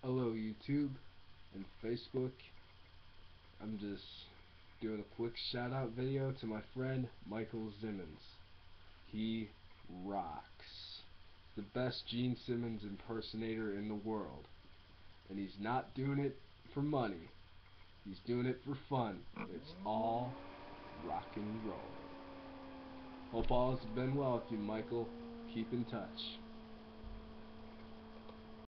Hello YouTube and Facebook. I'm just doing a quick shout out video to my friend Michael Zimmonz. He rocks. The best Gene Simmons impersonator in the world. And he's not doing it for money. He's doing it for fun. It's all rock and roll. Hope all has been well with you, Michael. Keep in touch.